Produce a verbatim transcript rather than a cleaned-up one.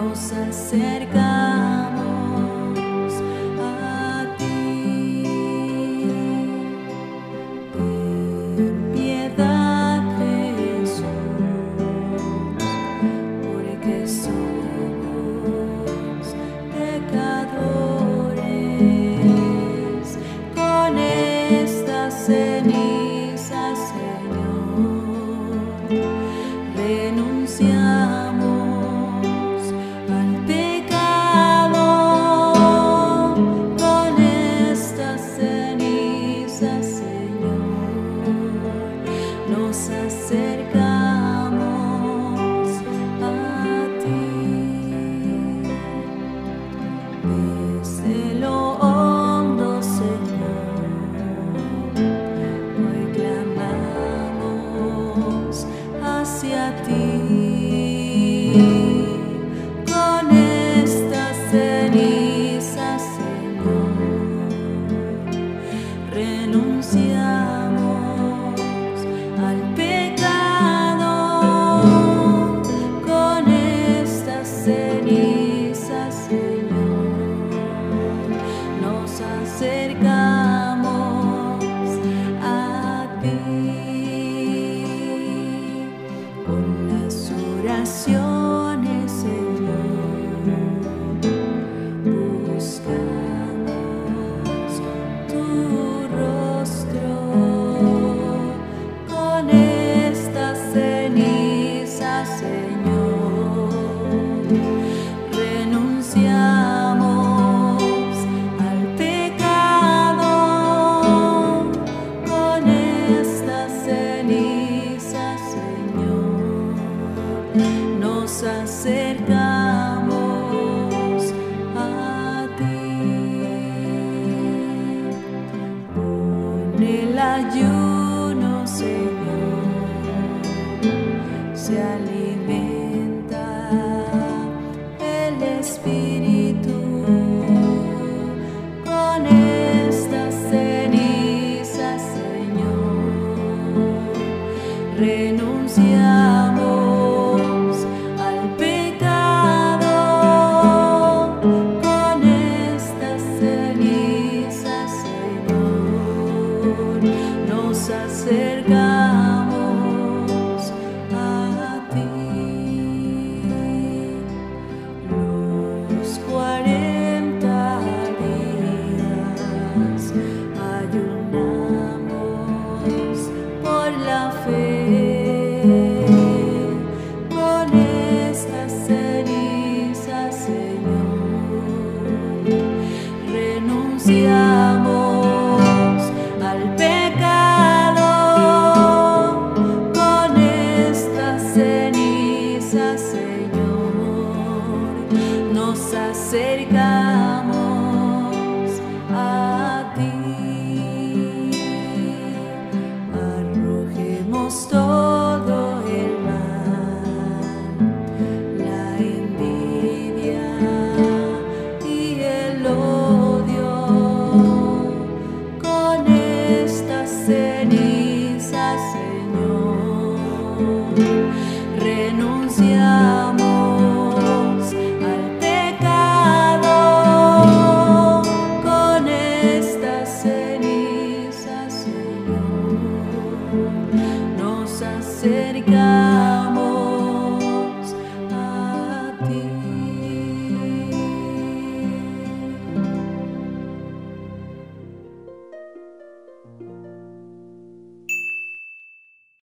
nos acercamos a ti. Ten piedad, Jesús, porque somos pecadores. Con estas cenizas, Señor, renunciamos al pecado. Con estas cenizas, Señor, nos acercamos a ti. Desde lo hondo, Señor, hoy clamamos hacia ti. Con estas cenizas, Señor, renunciamos al pecado. Con estas cenizas, Señor, nos acercamos a ti. Con las oraciones, Señor, buscamos tu rostro. Con estas cenizas, Señor, renunciamos al pecado. Con estas cenizas, Señor, nos acercamos a ti. Con el ayuno, Señor, se alimenta el espíritu. Con estas cenizas, Señor, renunciamos al pecado. Con estas cenizas, Señor, nos acercamos a ti. Los cuarenta días ayunamos por la fe. Con estas cenizas, Señor, renunciamos al pecado. Con estas cenizas, Señor, nos acercamos a ti. Arrojemos todo el mal, la envidia y el odio. Con estas cenizas, Señor, renunciamos